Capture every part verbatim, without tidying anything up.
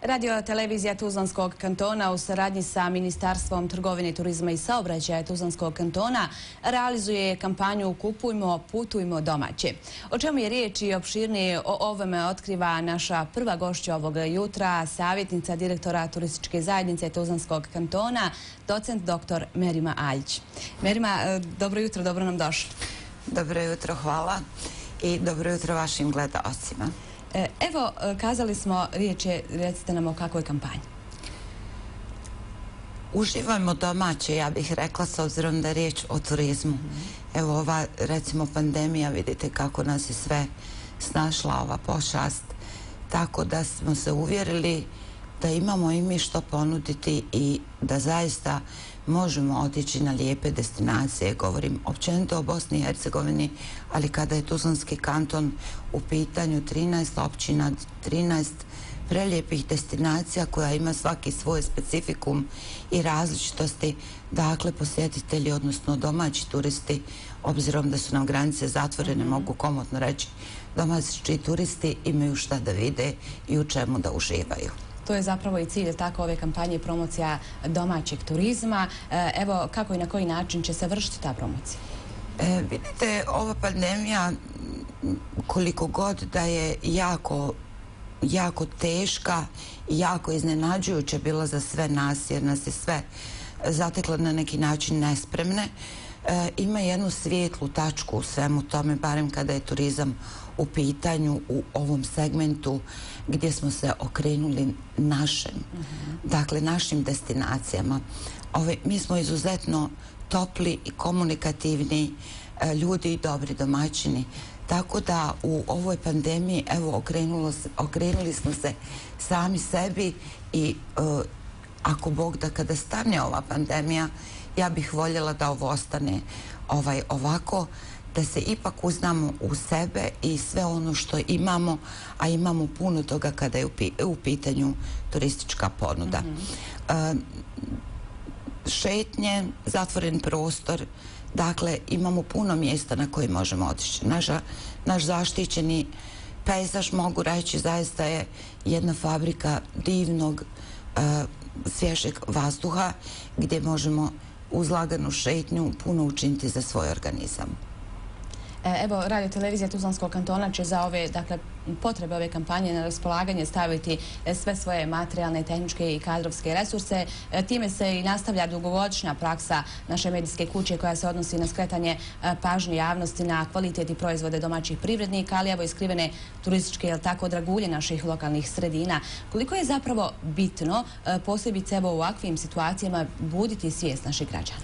Radio televizija Tuzlanskog kantona u saradnji sa Ministarstvom trgovine, turizma i saobraćaja Tuzlanskog kantona realizuje kampanju Kupujmo, putujmo domaće. O čemu je riječ i opširnije o ovome otkriva naša prva gošća ovog jutra, savjetnica direktora turističke zajednice Tuzlanskog kantona, docent doktor Merima Aljić. Merima, dobro jutro, dobro nam došli. Dobro jutro, hvala i dobro jutro vašim gledaocima. Evo, kazali smo, riječ je, recite nam o kakvoj kampanji. Uživajmo domaće, ja bih rekla, s obzirom da je riječ o turizmu. Evo ova, recimo, pandemija, vidite kako nas je sve snašla, ova pošast. Tako da smo se uvjerili da imamo i mi što ponuditi i da zaista možemo otići na lijepe destinacije. Govorim općenito o Bosni i Hercegovini, ali kada je Tuzlanski kanton u pitanju, trinaest općina, trinaest prelijepih destinacija koja ima svaki svoj specifikum i različitosti. Dakle, posjetitelji, odnosno domaći turisti, obzirom da su nam granice zatvorene, mogu komotno reći, domaći turisti imaju šta da vide i u čemu da uživaju. To je zapravo i cilj tako ove kampanje promocija domaćeg turizma. Evo, kako i na koji način će se vršiti ta promocija? E, vidite, ova pandemija, koliko god da je jako, jako teška i jako iznenađujuća bila za sve nas, jer nas je sve zatekla na neki način nespremne, e, ima jednu svijetlu tačku u svemu tome, barem kada je turizam u pitanju u ovom segmentu gdje smo se okrenuli našem, dakle našim destinacijama. Ove, mi smo izuzetno topli i komunikativni e, ljudi i dobri domaćini, tako da u ovoj pandemiji, evo, okrenulo se, okrenuli smo se sami sebi i e, ako Bog da kada stane ova pandemija, ja bih voljela da ovo ostane ovaj, ovako, da se ipak uznamo u sebe i sve ono što imamo, a imamo puno toga kada je u pitanju turistička ponuda. Mm-hmm. e, šetnje, zatvoren prostor, dakle imamo puno mjesta na koji možemo otići. Naša, naš zaštićeni pejzaž, mogu reći, zaista je jedna fabrika divnog, e, svježeg vazduha gdje možemo uz laganu šetnju puno učiniti za svoj organizam. Evo, Radio televizija Tuzlanskog kantona će za ove, dakle, potrebe ove kampanje na raspolaganje staviti sve svoje materijalne, tehničke i kadrovske resurse. Time se i nastavlja dugogodišnja praksa naše medijske kuće koja se odnosi na skretanje pažnje javnosti na kvalitet i proizvode domaćih privrednika, ali evo i skrivene turističke, jel tako, dragulje naših lokalnih sredina. Koliko je zapravo bitno, posebice evo u ovakvim situacijama, buditi svijest naših građana?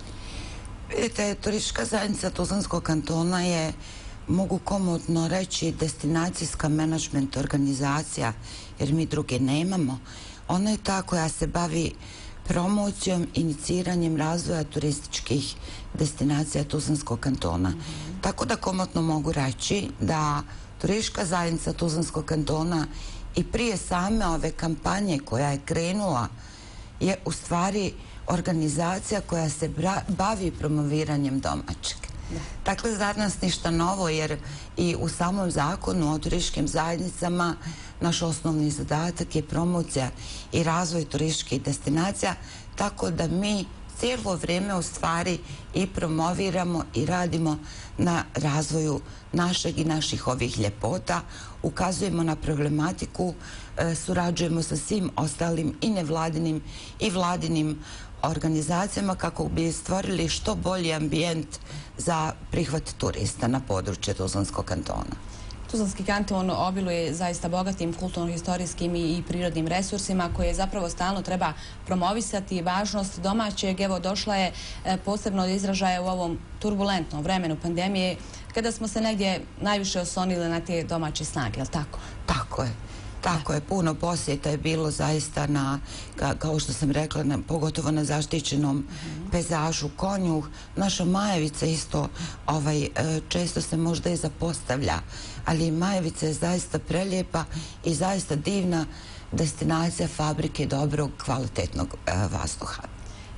Vidite, turistička zajednica Tuzlanskog kantona je, mogu komotno reći, destinacijska menadžment organizacija, jer mi druge nemamo. Ona je ta koja se bavi promocijom, iniciranjem razvoja turističkih destinacija Tuzlanskog kantona. Mm-hmm. Tako da komotno mogu reći da turistička zajednica Tuzlanskog kantona i prije same ove kampanje koja je krenula je u stvari organizacija koja se bavi promoviranjem domaćeg. Da. Dakle, za nas ništa novo, jer i u samom zakonu o turističkim zajednicama naš osnovni zadatak je promocija i razvoj turističkih destinacija, tako da mi cijelo vrijeme u stvari i promoviramo i radimo na razvoju našeg i naših ovih ljepota, ukazujemo na problematiku, e, surađujemo sa svim ostalim i nevladinim i vladinim organizacijama kako bi stvorili što bolji ambijent za prihvat turista na području Tuzlanskog kantona. Tuzlanski kanton obiluje zaista bogatim kulturno-historijskim i prirodnim resursima koje zapravo stalno treba promovisati. Važnost domaćeg, evo, došla je posebno do izražaja u ovom turbulentnom vremenu pandemije kada smo se negdje najviše oslonili na te domaće snage, je li tako? Tako je. Tako je, puno posjeta je bilo zaista na, ka, kao što sam rekla, na, pogotovo na zaštićenom mm-hmm. pejzažu Konjuh. Naša Majevica isto ovaj, često se možda i zapostavlja, ali Majevica je zaista prelijepa i zaista divna destinacija fabrike dobrog, kvalitetnog e, vazduha.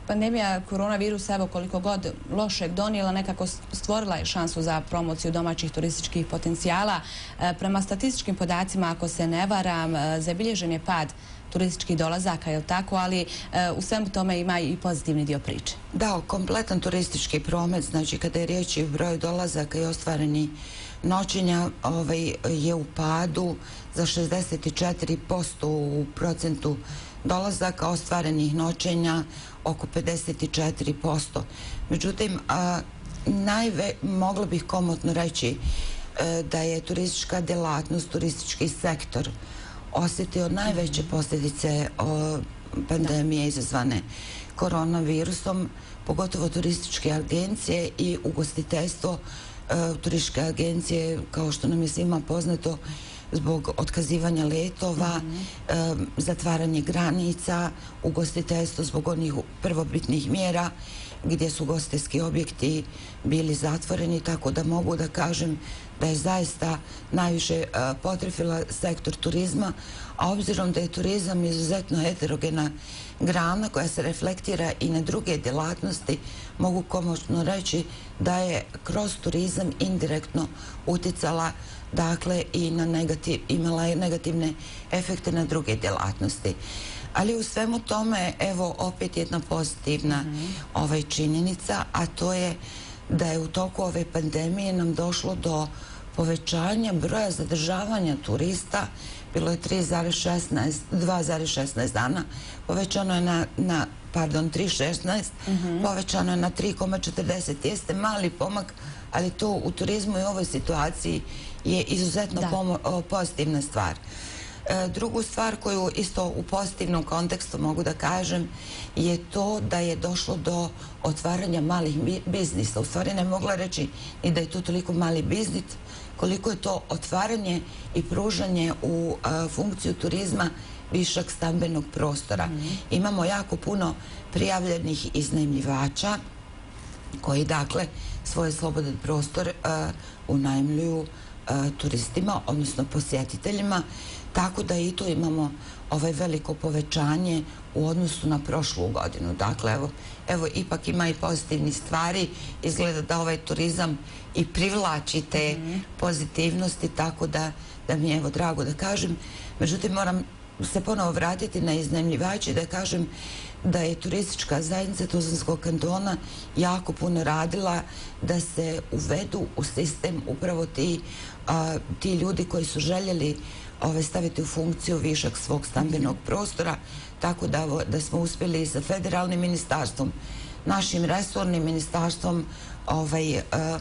pandemija koronavirusa, evo koliko god lošeg donijela, nekako stvorila je šansu za promociju domaćih turističkih potencijala. Prema statističkim podacima, ako se ne varam, zabilježen je pad turističkih dolazaka, je li tako, ali u svemu tome ima i pozitivni dio priče. Da, kompletan turistički promet, znači kada je riječ o broju dolazaka i ostvareni noćenja, ovaj, je u padu za šezdeset četiri posto u procentu dolazaka, ostvarenih noćenja oko pedeset četiri posto. Međutim, a, najve, mogla bih komotno reći a, da je turistička djelatnost, turistički sektor osjetio najveće posljedice o, pandemije izazvane koronavirusom, pogotovo turističke agencije i ugostiteljstvo. E, turističke agencije, kao što nam je svima poznato, zbog otkazivanja letova, mm-hmm. e, zatvaranje granica, ugostiteljstvo zbog onih prvobitnih mjera gdje su ugostiteljski objekti bili zatvoreni, tako da mogu da kažem da je zaista najviše e, potrefila sektor turizma, a obzirom da je turizam izuzetno heterogena grana koja se reflektira i na druge djelatnosti, mogu komotno reći da je kroz turizam indirektno uticala, dakle, i na negativ, imala je negativne efekte na druge djelatnosti. Ali u svemu tome, evo, opet jedna pozitivna mm-hmm. ovaj, činjenica, a to je da je u toku ove pandemije nam došlo do povećanja broja zadržavanja turista. Bilo je dva zarez šesnaest dana, povećano je na, na pardon, tri zarez šesnaest, mm-hmm. povećano je na tri zarez četrdeset. Jeste mali pomak, ali to u turizmu i ovoj situaciji je izuzetno pomo- pozitivna stvar. E, drugu stvar koju isto u pozitivnom kontekstu mogu da kažem je to da je došlo do otvaranja malih biznisa. U stvari ne mogla reći i da je to toliko mali biznis, koliko je to otvaranje i pružanje u a, funkciju turizma višak stambenog prostora. Mm-hmm. Imamo jako puno prijavljenih iznajmljivača koji, dakle, svoj slobodan prostor a, unajmljuju a, turistima, odnosno posjetiteljima, tako da i tu imamo ovaj veliko povećanje u odnosu na prošlu godinu. Dakle, evo, evo ipak ima i pozitivnih stvari. Izgleda da ovaj turizam i privlači te mm-hmm. pozitivnosti, tako da, da mi je evo drago da kažem. Međutim, moram se ponovo vratiti na iznajmljivače i da kažem da je turistička zajednica Tuzlanskog kantona jako puno radila da se uvedu u sistem upravo ti, a, ti ljudi koji su željeli ove, staviti u funkciju višak svog stambenog prostora, tako da, da smo uspjeli sa federalnim ministarstvom, našim resornim ministarstvom ovaj, uh,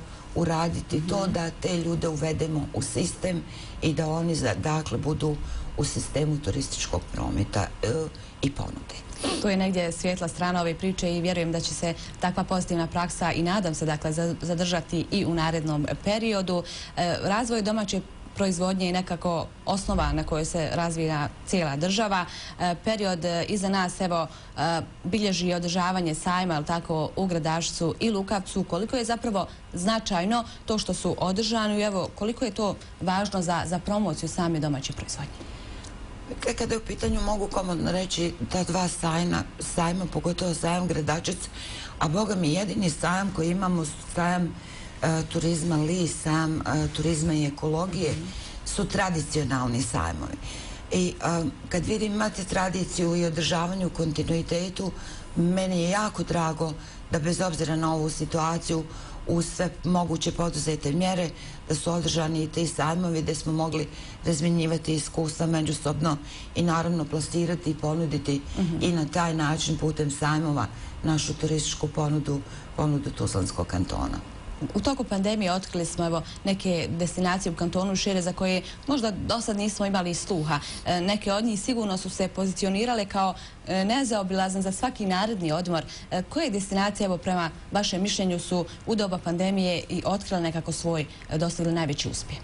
uraditi mm-hmm. to da te ljude uvedemo u sistem i da oni dakle budu u sistemu turističkog prometa uh, i ponude. To je negdje svjetla strana ove priče i vjerujem da će se takva pozitivna praksa i nadam se dakle zadržati i u narednom periodu. E, razvoj domaće proizvodnje je nekako osnova na kojoj se razvija cijela država. E, period iza nas, evo, e, bilježi održavanje sajma, ali tako, u Gradačcu i Lukavcu. Koliko je zapravo značajno to što su održani i evo, koliko je to važno za, za promociju same domaće proizvodnje? Kada je u pitanju, mogu komodno reći da dva sajma, sajma, pogotovo sajam Gradačac, a boga mi jedini sajam koji imamo, sajam uh, turizma Li, sajam uh, turizma i ekologije, su tradicionalni sajmovi. I uh, kad vidim imate tradiciju i održavanju kontinuitetu, meni je jako drago da bez obzira na ovu situaciju uz sve moguće poduzete mjere da su održani i ti sajmovi gdje smo mogli razmjenjivati iskustva međusobno i naravno plasirati i ponuditi mm-hmm. i na taj način putem sajmova našu turističku ponudu, ponudu Tuzlanskog kantona. U toku pandemije otkrili smo evo, neke destinacije u kantonu šire za koje možda do sad nismo imali sluha. E, neke od njih sigurno su se pozicionirale kao e, nezaobilazan za svaki naredni odmor. E, koje destinacije evo, prema vašem mišljenju su u doba pandemije i otkrile nekako svoj, e, dostigli najveći uspjeh?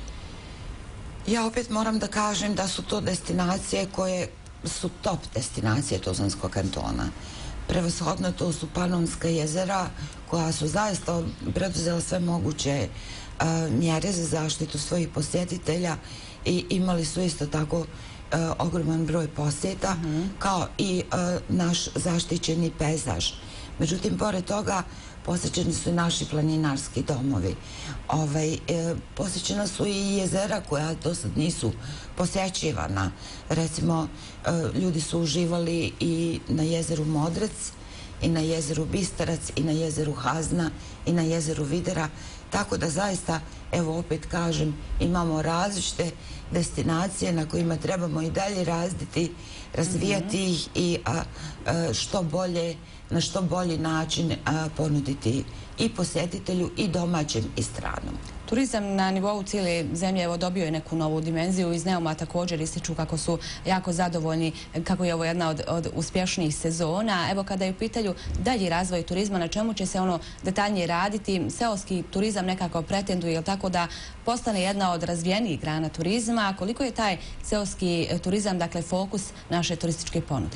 Ja opet moram da kažem da su to destinacije koje su top destinacije Tuzlanskog kantona. Prevashodno to su Panonska jezera koja su zaista preduzela sve moguće uh, mjere za zaštitu svojih posjetitelja i imali su isto tako ogroman broj posjeta, kao i naš zaštićeni pejzaž. Međutim, pored toga, posjećeni su i naši planinarski domovi. Posjećena su i jezera koja do sad nisu posjećivana. Recimo, ljudi su uživali i na jezeru Modrec, i na jezeru Bistarac, i na jezeru Hazna, i na jezeru Videra. Tako da zaista, evo opet kažem, imamo različite destinacije na kojima trebamo i dalje razviti, razvijati ih i što bolje, na što bolji način ponuditi i posjetitelju i domaćem i stranom. Turizam na nivou cijele zemlje evo dobio je neku novu dimenziju. Iz Neuma također ističu kako su jako zadovoljni, kako je ovo jedna od, od uspješnijih sezona. Evo kada je u pitanju dalji razvoj turizma, na čemu će se ono detaljnije raditi? Seoski turizam nekako pretenduje, jel tako, da postane jedna od razvijenijih grana turizma. Koliko je taj seoski turizam, dakle, fokus naše turističke ponude?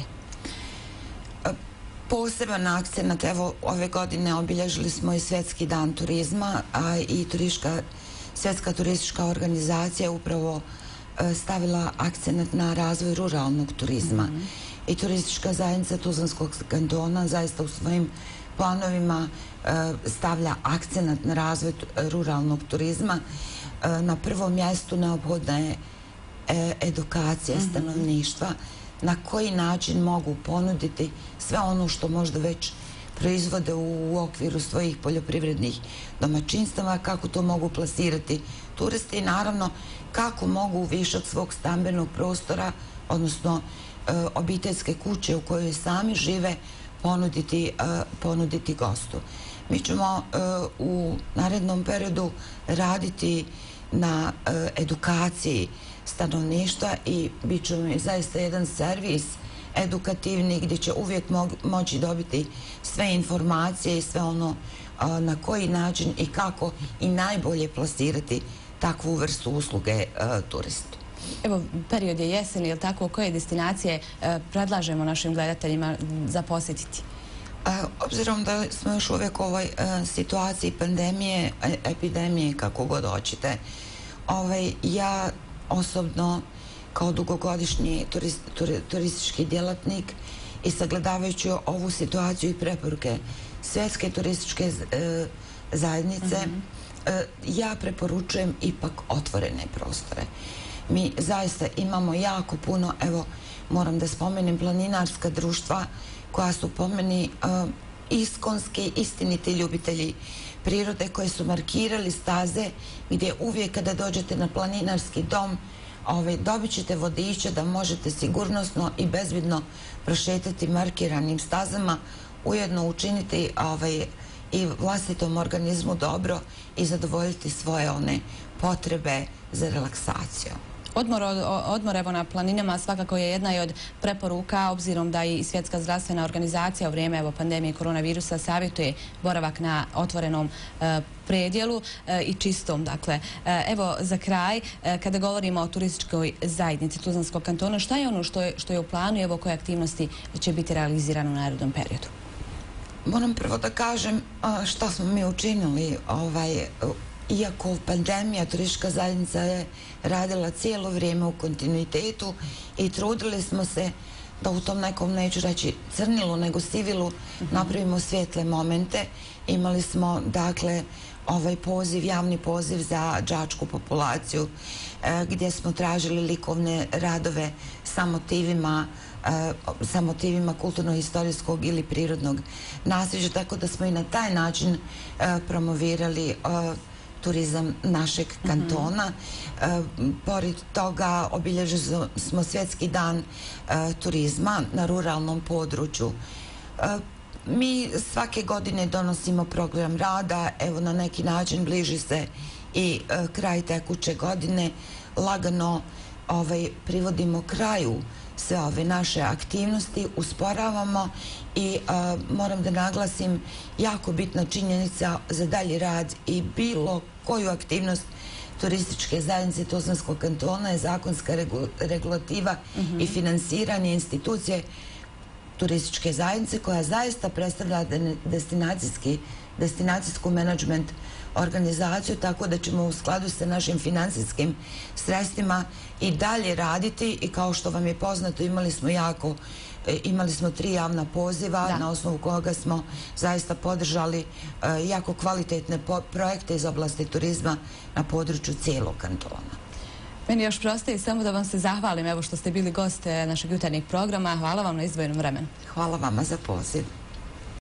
Poseban akcenat, evo, ove godine obilježili smo i Svjetski dan turizma, a i Svjetska turistička organizacija upravo stavila akcenat na razvoj ruralnog turizma. I turistička zajednica Tuzlanskog kantona zaista u svojim planovima stavlja akcenat na razvoj ruralnog turizma. Na prvom mjestu neophodna je edukacija stanovništva, na koji način mogu ponuditi sve ono što možda već proizvode u okviru svojih poljoprivrednih domaćinstava, kako to mogu plasirati turisti i naravno kako mogu višak svog stambenog prostora, odnosno obiteljske kuće u kojoj sami žive, ponuditi gostu. Mi ćemo u narednom periodu raditi na edukaciji stanovništva i bit će mi zaista jedan servis edukativni gdje će uvijek moći dobiti sve informacije i sve ono na koji način i kako i najbolje plasirati takvu vrstu usluge turistu. Evo, period je jesen, je li tako? Koje destinacije predlažemo našim gledateljima za posjetiti? Obzirom da smo još uvijek u ovoj situaciji pandemije, epidemije, kako god hoćete, ja osobno kao dugogodišnji turistički djelatnik i sagledavajući ovu situaciju i preporuke Svjetske turističke zajednice, ja preporučujem ipak otvorene prostore. Mi zaista imamo jako puno, evo moram da spomenem planinarska društva koja su po meni iskonski, istiniti ljubitelji prirode, koji su markirali staze gdje uvijek kada dođete na planinarski dom dobit ćete vodiče da možete sigurnosno i bezbjedno prošetati markiranim stazama, ujedno učiniti i vlastitom organizmu dobro i zadovoljiti svoje one potrebe za relaksaciju. Odmor evo na planinama svakako je jedna i od preporuka, obzirom da i Svjetska zdravstvena organizacija u vrijeme evo pandemije koronavirusa savjetuje boravak na otvorenom predjelu i čistom. Dakle, evo za kraj, kada govorimo o turističkoj zajednici Tuzlanskog kantona, šta je ono što je u planu i evo koje aktivnosti će biti realizirane u narednom periodu? Moram prvo da kažem šta smo mi učinili. Iako pandemija, turistička zajednica je radila cijelo vrijeme u kontinuitetu i trudili smo se da u tom nekom, neću reći crnilu, nego sivilu, napravimo svijetle momente. Imali smo, dakle, ovaj poziv, javni poziv za đačku populaciju, gdje smo tražili likovne radove sa motivima sa motivima kulturno-historijskog ili prirodnog nasljeđa, tako da smo i na taj način promovirali turizam našeg kantona. Pored toga obilježili smo Svjetski dan turizma na ruralnom području. Mi svake godine donosimo program rada, evo na neki način bliži se i kraj tekuće godine, lagano privodimo kraju sve ove naše aktivnosti, usporavamo i moram da naglasim, jako bitna činjenica za dalji rad i bilo koju aktivnost turističke zajednice Tuzlanskog kantona je zakonska regulativa i finansiranje institucije turističke zajednice koja zaista predstavlja destinacijski destinacijsku menadžment organizaciju, tako da ćemo u skladu sa našim financijskim sredstvima i dalje raditi i kao što vam je poznato imali smo jako imali smo tri javna poziva na osnovu koga smo zaista podržali jako kvalitetne projekte iz oblasti turizma na području cijelog kantona. Meni još prostaje samo da vam se zahvalim evo što ste bili gost našeg jutarnjeg programa. Hvala vam na izdvojenom vremenu. Hvala vama za poziv.